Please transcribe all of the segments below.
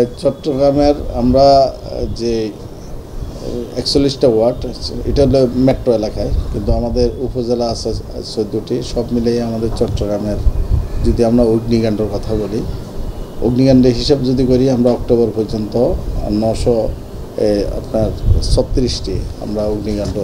চট্টগ্রামের আমরা যে ৪১টা ওয়ার্ড, এটা হলো মেট্রো এলাকায়, কিন্তু আমাদের উপজেলা আছে ১৪টি। সব মিলিয়ে আমাদের চট্টগ্রামের যদি আমরা অগ্নিকাণ্ডের কথা বলি, অগ্নিকাণ্ডের হিসাব যদি করি, আমরা অক্টোবর পর্যন্ত 936টি আমরা অগ্নিকাণ্ড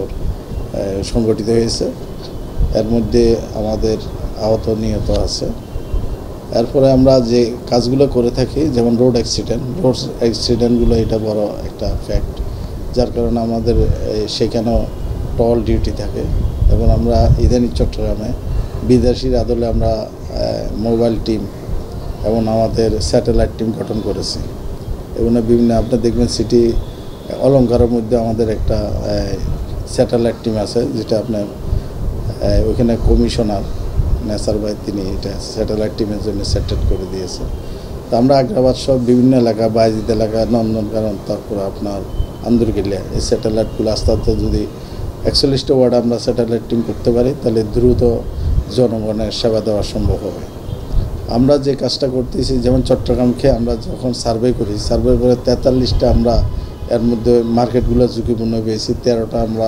সংগঠিত হয়েছে। এর মধ্যে আমাদের আহত নিহত আছে। এরপরে আমরা যে কাজগুলো করে থাকি, যেমন রোড অ্যাক্সিডেন্টগুলো, এটা বড় একটা ফ্যাক্ট, যার কারণে আমাদের সেখানেও টল ডিউটি থাকে। এবং আমরা ইদানিং চট্টগ্রামে বিদেশির আদলে আমরা মোবাইল টিম এবং আমাদের স্যাটেলাইট টিম গঠন করেছি। এবং বিভিন্ন আপনি দেখবেন সিটি অলঙ্কারের মধ্যে আমাদের একটা স্যাটেলাইট টিম আছে, যেটা আপনার ওইখানে কমিশনার নেসার ভাই, তিনি এটা স্যাটেলাইট টিমের জন্য সেটেল করে দিয়েছে। তো আমরা আগ্রাবাদ সব বিভিন্ন এলাকা, বাইজিদ এলাকা, নন্দনকানন, তারপর আপনার আন্দরকিল্লা, এই স্যাটেলাইটগুলো আস্তে আস্তে যদি ৪১টা ওয়ার্ড আমরা স্যাটেলাইট টিম করতে পারি, তাহলে দ্রুত জনগণের সেবা দেওয়া সম্ভব হবে। আমরা যে কাজটা করতেছি, যেমন চট্টগ্রামকে আমরা যখন সার্ভে করি, সার্ভে করে ৪৩টা আমরা এর মধ্যে মার্কেটগুলো ঝুঁকিপূর্ণ পেয়েছি, 13টা আমরা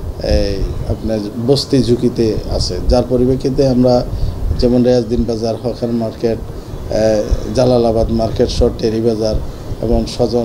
আপনার বস্তি ঝুঁকিতে আছে। যার পরিপ্রেক্ষিতে আমরা যেমন Reazuddin Bazar, hawker market, Jalalabad market, শর্ট টেরি বাজার এবং সজন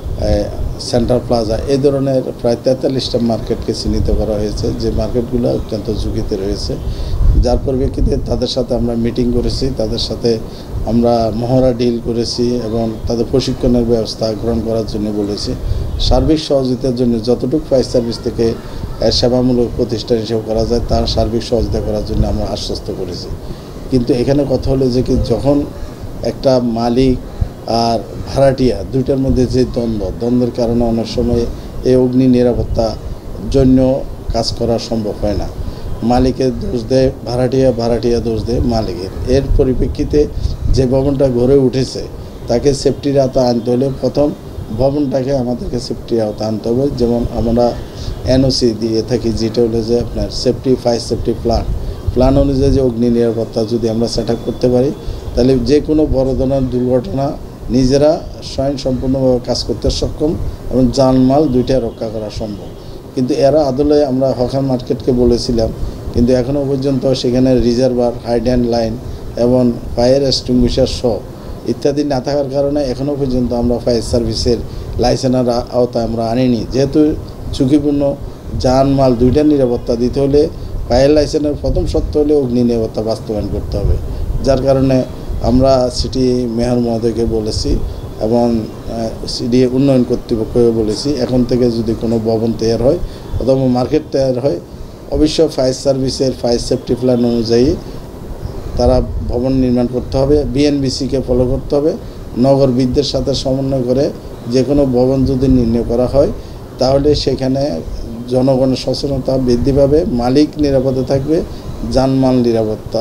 সেন্টার প্লাজা, এই ধরনের প্রায় 43টা মার্কেটকে চিহ্নিত করা হয়েছে, যে মার্কেটগুলো অত্যন্ত ঝুঁকিতে রয়েছে। যার পরিপ্রেক্ষিতে তাদের সাথে আমরা মিটিং করেছি, তাদের সাথে আমরা মহড়া ডিল করেছি এবং তাদের প্রশিক্ষণের ব্যবস্থা গ্রহণ করার জন্য বলেছি। সার্বিক সহযোগিতার জন্য যতটুকু ফায়ার সার্ভিস থেকে সেবামূলক প্রতিষ্ঠান হিসেবে করা যায়, তার সার্বিক সহযোগিতা করার জন্য আমরা আশ্বস্ত করেছি। কিন্তু এখানে কথা হলো যে কি, যখন একটা মালিক আর ভাড়াটিয়া দুইটার মধ্যে যে দ্বন্দ্বের কারণে অনেক সময় এই অগ্নি নিরাপত্তার জন্য কাজ করা সম্ভব হয় না। মালিকের দোষ দেয় ভাড়াটিয়া, ভাড়াটিয়া দোষ দেয় মালিকের। এর পরিপ্রেক্ষিতে যে ভবনটা গড়ে উঠেছে, তাকে সেফটির আওতা আনতে হলে প্রথম ভবনটাকে আমাদেরকে সেফটির আওতা আনতে হবে। যেমন আমরা এনওসি দিয়ে থাকি, যেটা হলো যে আপনার ফায়ার সেফটি প্ল্যান অনুযায়ী যে অগ্নি নিরাপত্তা যদি আমরা সেট আপ করতে পারি, তাহলে যে কোনো বড় ধরনের দুর্ঘটনা নিজেরা স্বয়ংসম্পূর্ণভাবে কাজ করতে সক্ষম এবং জানমাল দুইটা রক্ষা করা সম্ভব। কিন্তু এরা আদলে আমরা হকার মার্কেটকে বলেছিলাম, কিন্তু এখনও পর্যন্ত সেখানে রিজার্ভার, হাইড্যান্ড লাইন এবং ফায়ার এক্সটিংগুইশার সহ ইত্যাদি না থাকার কারণে এখনও পর্যন্ত আমরা ফায়ার সার্ভিসের লাইসেন্সের আওতায় আমরা আনিনি। যেহেতু ঝুঁকিপূর্ণ জানমাল দুইটা নিরাপত্তা দিতে হলে ফায়ার লাইসেন্সের প্রথম শর্ত হলে অগ্নি নিরাপত্তা বাস্তবায়ন করতে হবে। যার কারণে আমরা সিটি মেয়র মহোদয়কে বলেছি এবং সিটি উন্নয়ন কর্তৃপক্ষকে বলেছি, এখন থেকে যদি কোনো ভবন তৈরি হয় অথবা মার্কেট তৈরি হয়, অবশ্যই ফায়ার সার্ভিসের ফায়ার সেফটি প্ল্যান অনুযায়ী তারা ভবন নির্মাণ করতে হবে। বিএনবিসিকে ফলো করতে হবে। নগর বিদ্যুতের সাথে সমন্বয় করে যে কোনো ভবন যদি নির্ণয় করা হয়, তাহলে সেখানে জনগণের সচেতনতা বৃদ্ধি পাবে, মালিক নিরাপদে থাকবে, জানমাল নিরাপত্তা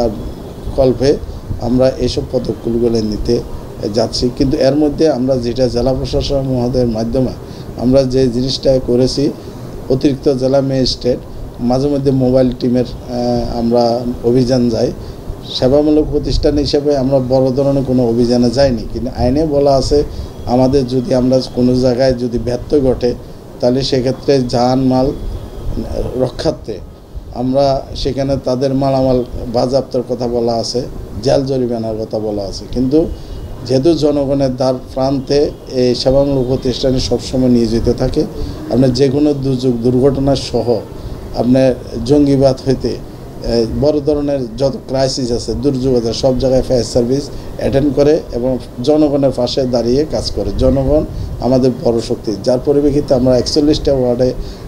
কল্পে আমরা এইসব পদক্ষেপগুলো নিতে যাচ্ছি। কিন্তু এর মধ্যে আমরা যেটা জেলা প্রশাসন মহোদয়ের মাধ্যমে আমরা যে জিনিসটা করেছি, অতিরিক্ত জেলা ম্যাজিস্ট্রেট মাঝে মধ্যে মোবাইল টিমের আমরা অভিযান যাই। সেবামূলক প্রতিষ্ঠান হিসেবে আমরা বড় ধরনের কোনো অভিযানে যাইনি, কিন্তু আইনে বলা আছে আমাদের যদি আমরা কোনো জায়গায় যদি ব্যর্থ ঘটে, তাহলে সেক্ষেত্রে জানমাল রক্ষার্থে আমরা সেখানে তাদের মালামাল বাজেয়াপ্তের কথা বলা আছে, জেল জরিমানার কথা বলা আছে। কিন্তু যেহেতু জনগণের দ্বার প্রান্তে এই সেবামূলক প্রতিষ্ঠানে সবসময় নিয়োজিত থাকে, আপনার যে কোনো দুর্ঘটনা সহ আপনার জঙ্গিবাদ হইতে বড় ধরনের যত ক্রাইসিস আছে, দুর্যোগ আছে, সব জায়গায় ফায়ার সার্ভিস অ্যাটেন্ড করে এবং জনগণের পাশে দাঁড়িয়ে কাজ করে। জনগণ আমাদের বড় শক্তি, যার পরিপ্রেক্ষিতে আমরা ৪১টা ওয়ার্ডে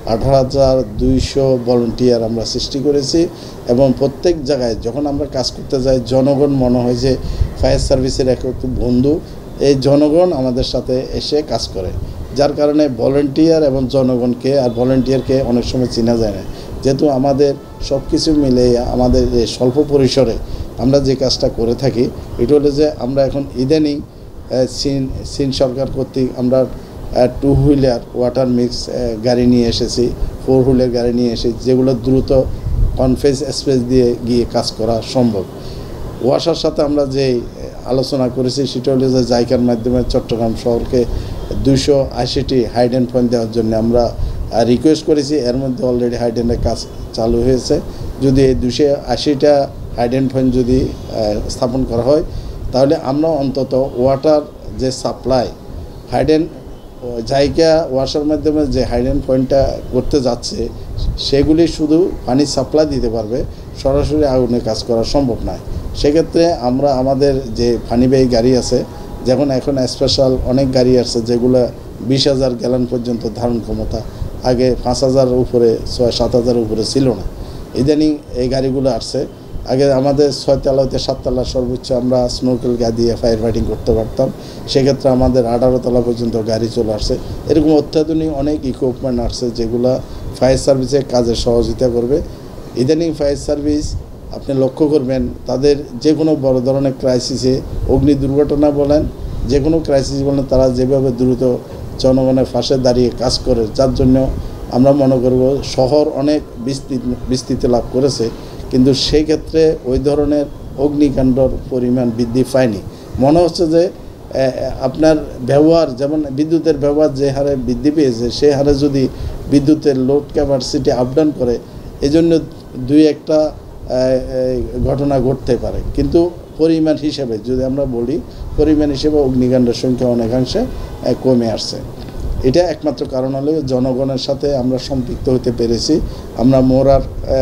১৮,২০০ ভলান্টিয়ার আমরা সৃষ্টি করেছি এবং প্রত্যেক জায়গায় যখন আমরা কাজ করতে যাই, জনগণ মনে হয় যে ফায়ার সার্ভিসের এক বন্ধু, এই জনগণ আমাদের সাথে এসে কাজ করে। যার কারণে ভলান্টিয়ার এবং জনগণকে আর ভলান্টিয়ারকে অনেক সময় চেনা যায় না। যেহেতু আমাদের সব কিছু মিলে আমাদের স্বল্প পরিসরে আমরা যে কাজটা করে থাকি, এটা হলো যে আমরা এখন ইদানিং চীন সরকার কর্তৃক আমরা 2 হুইলার ওয়াটার মিক্স গাড়ি নিয়ে এসেছি, 4 হুইলার গাড়ি নিয়ে এসেছি, যেগুলো দ্রুত কনফেস স্পেস দিয়ে গিয়ে কাজ করা সম্ভব। ওয়াসার সাথে আমরা যে আলোচনা করেছি সেটা হলো যে জাইকার মাধ্যমে চট্টগ্রাম শহরকে 280টি হাইডেন পয়েন্ট দেওয়ার জন্য আমরা রিকোয়েস্ট করেছি। এর মধ্যে অলরেডি হাইডেনের কাজ চালু হয়েছে। যদি এই 280টা হাইডেন পয়েন্ট যদি স্থাপন করা হয় তাহলে আমরা অন্তত ওয়াটার যে সাপ্লাই হাইডেন জায়গা ওয়াসার মাধ্যমে যে হাইডেন পয়েন্টটা করতে যাচ্ছে সেগুলি শুধু পানি সাপ্লাই দিতে পারবে, সরাসরি আগুনে কাজ করা সম্ভব নয়। সেক্ষেত্রে আমরা আমাদের যে পানিবাহী গাড়ি আছে, যেমন এখন স্পেশাল অনেক গাড়ি আছে যেগুলো 20,000 গ্যালন পর্যন্ত ধারণ ক্ষমতা, আগে 5,000 উপরে 6-7,000 উপরে ছিল না, ইদানিং এই গাড়িগুলো আসছে। আগে আমাদের 6 তলা হতে 7 তলা সর্বোচ্চ আমরা স্নোকেল গা দিয়ে ফায়ার ফাইটিং করতে পারতাম, সেক্ষেত্রে আমাদের 18 তলা পর্যন্ত গাড়ি চলে আসছে। এরকম অত্যাধুনিক অনেক ইকুইপমেন্ট আসছে যেগুলো ফায়ার সার্ভিসের কাজে সহযোগিতা করবে। ইদানিং ফায়ার সার্ভিস আপনি লক্ষ্য করবেন তাদের যে কোনো বড় ধরনের ক্রাইসিসে, অগ্নি দুর্ঘটনা বলেন, যে কোনো ক্রাইসিস বলেন, তারা যেভাবে দ্রুত জনগণের পাশে দাঁড়িয়ে কাজ করে, যার জন্য আমরা মনে করব শহর অনেক বিস্তৃতি লাভ করেছে, কিন্তু সেই ক্ষেত্রে ওই ধরনের অগ্নিকাণ্ডর পরিমাণ বৃদ্ধি পায়নি। মনে হচ্ছে যে আপনার ব্যবহার, যেমন বিদ্যুতের ব্যবহার যে হারে বৃদ্ধি পেয়েছে সেই হারে যদি বিদ্যুতের লোড ক্যাপাসিটি আপডাউন করে, এজন্য 2-1টা ঘটনা ঘটতে পারে, কিন্তু পরিমাণ হিসেবে যদি আমরা বলি, পরিমাণ হিসেবে অগ্নিকাণ্ডের সংখ্যা অনেকাংশে কমে আসছে। এটা একমাত্র কারণ হলো জনগণের সাথে আমরা সম্পৃক্ত হতে পেরেছি। আমরা মোরার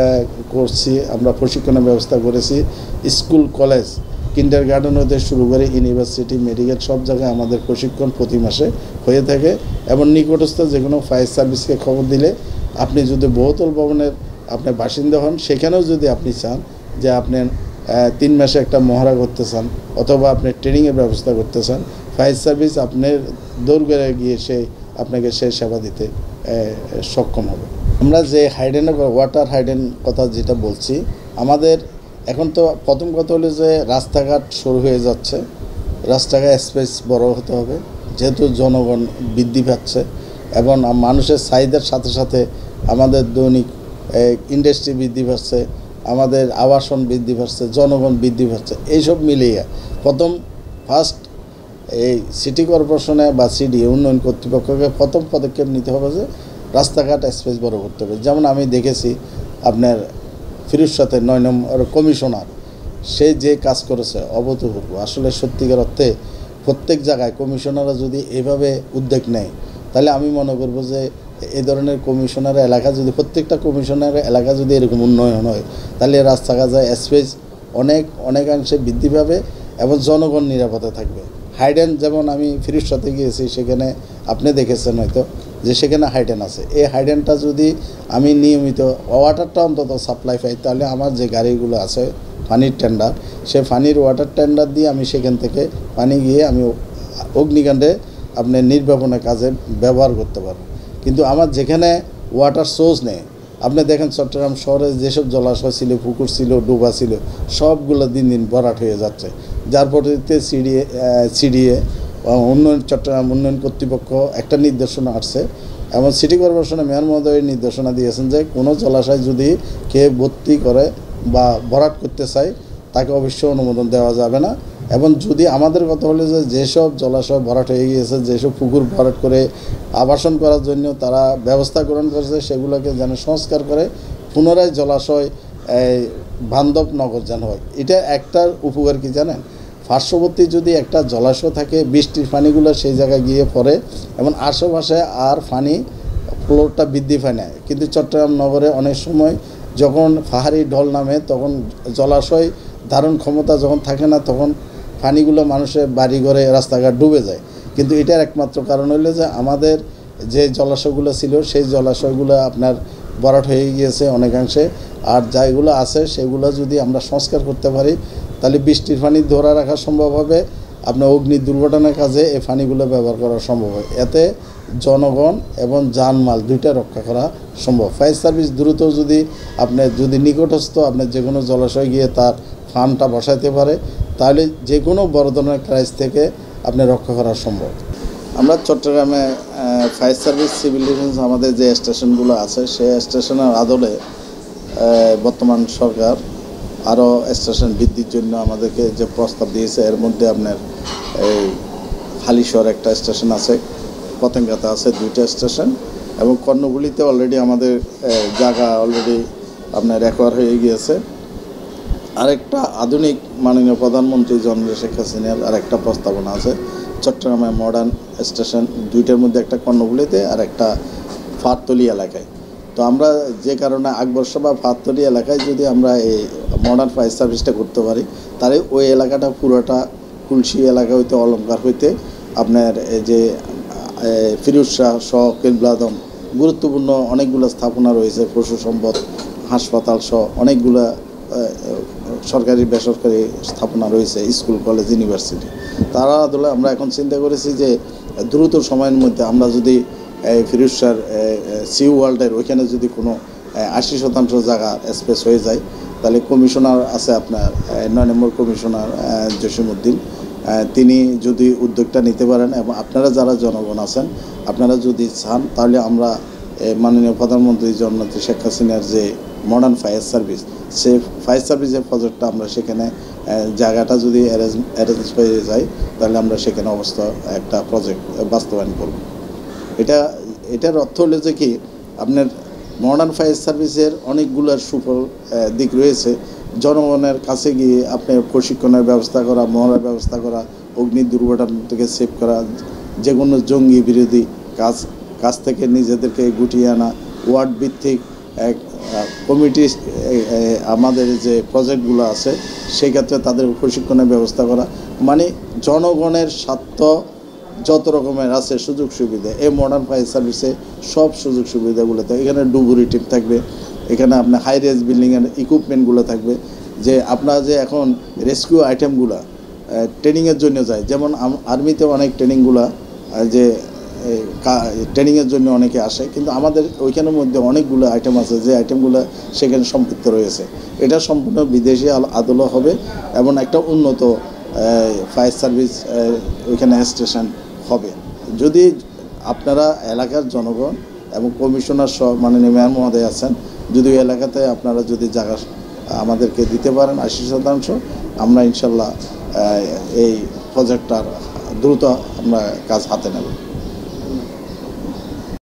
করছি, আমরা প্রশিক্ষণের ব্যবস্থা করেছি। স্কুল, কলেজ, কিন্ডার গার্ডেন হতে শুরু করে ইউনিভার্সিটি, মেডিকেল সব জায়গায় আমাদের প্রশিক্ষণ প্রতি মাসে হয়ে থাকে। এবং নিকটস্থ যে কোনো ফায়ার সার্ভিসকে খবর দিলে, আপনি যদি বহুতল ভবনের আপনি বাসিন্দা হন, সেখানেও যদি আপনি চান যে আপনি 3 মাসে একটা মহড়া করতে চান অথবা আপনি ট্রেনিংয়ের ব্যবস্থা করতে চান, ফায়ার সার্ভিস আপনার দৌড়ে গিয়ে আপনাকে সেই সেবা দিতে সক্ষম হবে। আমরা যে হাইডেনের ওয়াটার হাইডেন কথা যেটা বলছি, আমাদের এখন তো প্রথম কথা হলো যে রাস্তাঘাট শুরু হয়ে যাচ্ছে, রাস্তাঘাট স্পেস বড় হতে হবে, যেহেতু জনগণ বৃদ্ধি পাচ্ছে এবং মানুষের চাহিদার সাথে সাথে আমাদের দৈনিক ইন্ডাস্ট্রি বৃদ্ধি পাচ্ছে, আমাদের আবাসন বৃদ্ধি পাচ্ছে, জনগণ বৃদ্ধি পাচ্ছে। এইসব মিলিয়ে ফার্স্ট এই সিটি কর্পোরেশনে বা সিডি উন্নয়ন কর্তৃপক্ষকে প্রথম পদক্ষেপ নিতে হবে যে রাস্তাঘাট স্পেস বড় করতে হবে। যেমন আমি দেখেছি আপনার ফিরোজ সাথে 9 নম্বর কমিশনার, সে যে কাজ করেছে অভূতপূর্ব। আসলে সত্যিকার অর্থে প্রত্যেক জায়গায় কমিশনাররা যদি এভাবে উদ্যোগ নেয়, তাহলে আমি মনে করব যে এই ধরনের কমিশনার এলাকা যদি, প্রত্যেকটা কমিশনার এলাকা যদি এরকম উন্নয়ন হয়, তাহলে রাস্তাঘাটের স্পেস অনেকাংশে বৃদ্ধি পাবে এবং জনগণ নিরাপদে থাকবে। হাইডেন, যেমন আমি ফিরোজ সাথে গিয়েছি, সেখানে আপনি দেখেছেন হয়তো যে সেখানে হাইডেন আছে। এই হাইডেনটা যদি আমি নিয়মিত ওয়াটারটা অন্তত সাপ্লাই পাই, তাহলে আমার যে গাড়িগুলো আছে পানির টেন্ডার, সে পানির ওয়াটার টেন্ডার দিয়ে আমি সেখান থেকে পানি গিয়ে আমি অগ্নিকাণ্ডে আপনি নির্বাপনের কাজে ব্যবহার করতে পারবো। কিন্তু আমার যেখানে ওয়াটার সোর্স নেই, আপনি দেখেন চট্টগ্রাম শহরে যেসব জলাশয় ছিল, পুকুর ছিল, ডোবা ছিল, সবগুলো দিন দিন ভরাট হয়ে যাচ্ছে। যার পরিপ্রেক্ষিতে সিডিএ চট্টগ্রাম উন্নয়ন কর্তৃপক্ষ একটা নির্দেশনা আসছে এবং সিটি কর্পোরেশনের মেয়র মহোদয়ের নির্দেশনা দিয়েছেন যে কোনো জলাশয় যদি কে ভর্তি করে বা ভরাট করতে চায়, তাকে অবশ্যই অনুমোদন দেওয়া যাবে না। এবং যদি আমাদের কথা হলো যে যেসব জলাশয় ভরাট হয়ে গিয়েছে, যেসব পুকুর ভরাট করে আবাসন করার জন্য তারা ব্যবস্থা গ্রহণ করেছে, সেগুলোকে যেন সংস্কার করে পুনরায় জলাশয় বান্ধব নগর যেন হয়। এটা একটার উপকার কি জানেন, পার্শ্ববর্তী যদি একটা জলাশয় থাকে, বৃষ্টির পানিগুলো সেই জায়গায় গিয়ে পড়ে এবং আশেপাশে আর পানি ফ্লোরটা বৃদ্ধি পায় না। কিন্তু চট্টগ্রাম নগরে অনেক সময় যখন পাহাড়ি ঢল নামে, তখন জলাশয় ধারণ ক্ষমতা যখন থাকে না, তখন পানিগুলো মানুষের বাড়িঘরে রাস্তাঘাট ডুবে যায়। কিন্তু এটার একমাত্র কারণ হলো যে আমাদের যে জলাশয়গুলো ছিল, সেই জলাশয়গুলো আপনার ভরাট হয়ে গিয়েছে অনেকাংশে। আর যেগুলো আছে সেগুলো যদি আমরা সংস্কার করতে পারি, তাহলে বৃষ্টির পানি ধরে রাখা সম্ভব হবে, আপনার অগ্নি দুর্ঘটনার কাজে এই পানিগুলো ব্যবহার করা সম্ভব হয়। এতে জনগণ এবং জানমাল দুইটা রক্ষা করা সম্ভব। ফায়ার সার্ভিস দ্রুত যদি নিকটস্থ আপনার যে কোনো জলাশয় গিয়ে তার ফার্মটা বসাইতে পারে, তাহলে যে কোনো বড় ধরনের ক্রাইস থেকে আপনি রক্ষা করা সম্ভব। আমরা চট্টগ্রামে ফায়ার সার্ভিস, সিভিল ডিফেন্স আমাদের যে স্টেশনগুলো আছে, সেই স্টেশনের আদলে বর্তমান সরকার আরও স্টেশন বৃদ্ধির জন্য আমাদেরকে যে প্রস্তাব দিয়েছে এর মধ্যে আপনার এই হালিশহর একটা স্টেশন আছে, পতেঙ্গাতে আছে 2টা স্টেশন, এবং কর্ণফুলীতে অলরেডি আমাদের জায়গা অলরেডি আপনার অ্যাকোয়ার হয়ে গিয়েছে। আরেকটা আধুনিক মাননীয় প্রধানমন্ত্রী জননেত্রী শেখ হাসিনার আরেকটা প্রস্তাবনা আছে চট্টগ্রামে মডার্ন স্টেশন, 2টার মধ্যে একটা কর্ণফুলীতে আর একটা ফারতলী এলাকায়। তো আমরা যে কারণে আকবরশা বা ফারতলী এলাকায় যদি আমরা এই মডার্ন ফায়ার সার্ভিসটা করতে পারি, তাহলে ওই এলাকাটা পুরোটা কুলসি এলাকা হইতে অলঙ্কার হইতে আপনার এই যে ফিরোজ শাহ সহ কেবলাদম গুরুত্বপূর্ণ অনেকগুলো স্থাপনা রয়েছে, পশু সম্পদ হাসপাতাল সহ অনেকগুলো সরকারি বেসরকারি স্থাপনা রয়েছে, স্কুল কলেজ ইউনিভার্সিটি। তারা আদলে আমরা এখন চিন্তা করেছি যে দ্রুত সময়ের মধ্যে আমরা যদি ফিরোজ শাহর সি ওয়ার্ল্ডের ওইখানে যদি কোনো 80% জায়গা স্পেস হয়ে যায়, তাহলে কমিশনার আছে আপনার 9 নম্বর কমিশনার জসিমউদ্দিন, তিনি যদি উদ্যোগটা নিতে পারেন এবং আপনারা যারা জনগণ আছেন আপনারা যদি চান, তাহলে আমরা মাননীয় প্রধানমন্ত্রী জননেত্রী শেখ হাসিনার যে মডার্ন ফায়ার সার্ভিস, সেই ফায়ার সার্ভিসের প্রজেক্টটা আমরা সেখানে জায়গাটা যদি অ্যারেঞ্জ হয়ে যায়, তাহলে আমরা সেখানে একটা প্রজেক্ট বাস্তবায়ন করব। এটার অর্থ হলো যে কি, আপনার মডার্ন ফায়ার সার্ভিসের অনেকগুলো সুফল দিক রয়েছে। জনগণের কাছে গিয়ে আপনার প্রশিক্ষণের ব্যবস্থা করা, মহড়ার ব্যবস্থা করা, অগ্নি দুর্ঘটনা থেকে সেভ করা, যে কোনো জঙ্গি বিরোধী কাজ থেকে নিজেদেরকে গুটিয়ে আনা, ওয়ার্ড ভিত্তিক কমিটি আমাদের যে প্রজেক্টগুলো আছে সেই ক্ষেত্রে তাদের প্রশিক্ষণের ব্যবস্থা করা, মানে জনগণের স্বার্থ যত রকমের আছে সুযোগ সুবিধা এই মডার্ন ফায়ার সার্ভিসে সব সুযোগ সুবিধাগুলো থাকবে। এখানে ডুবুরি টিম থাকবে, এখানে আপনার হাই রেজ বিল্ডিংয়ের ইকুইপমেন্টগুলো থাকবে, যে আপনারা যে এখন রেস্কিউ আইটেমগুলো ট্রেনিংয়ের জন্য যায়, যেমন আর্মিতে অনেক ট্রেনিংগুলো যে ট্রেনিংয়ের জন্য অনেকে আসে, কিন্তু আমাদের ওইখানের মধ্যে অনেকগুলো আইটেম আছে যে আইটেমগুলো সেখানে সম্পৃক্ত রয়েছে। এটা সম্পূর্ণ বিদেশি আদলে হবে এবং একটা উন্নত ফায়ার সার্ভিস ওইখানে স্টেশন হবে। যদি আপনারা এলাকার জনগণ এবং কমিশনার সহ মাননীয় মেয়র মহোদয় আছেন, যদি ওই এলাকাতে আপনারা যদি জায়গা আমাদেরকে দিতে পারেন 80%, আমরা ইনশাল্লাহ এই প্রজেক্টটার দ্রুত আমরা কাজ হাতে নেব।